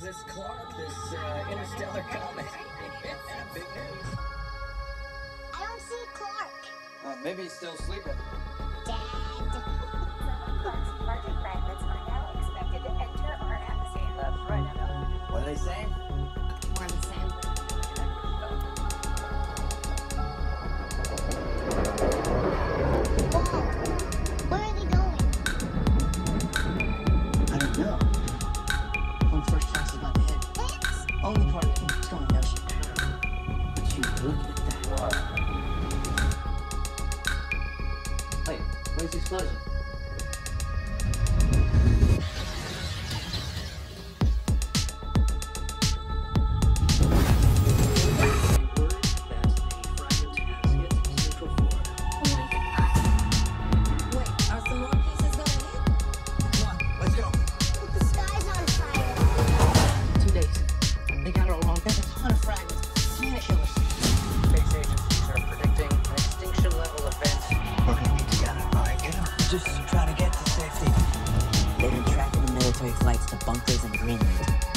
this Clark, this interstellar comet. Big news. I don't see Clark. Maybe he's still sleeping. Dad. Clark's larger fragments are now expected to enter our atmosphere. That's right, Emma. What are they saying? More of the same. Whoa. Where are they going? I don't know. When first chance is about to hit. It's Only part of it is going to ocean. But you look at that. Wait, where's the explosion? Wait, are some more pieces gonna hit? Come on, let's go. the sky's on fire. 2 days. They got it all wrong. There's a ton of fragments. Planet killers. Space agencies are predicting an extinction level event. We're gonna get together. All right, get up. Just try to get to safety. They've been tracking the military flights to bunkers in Greenland.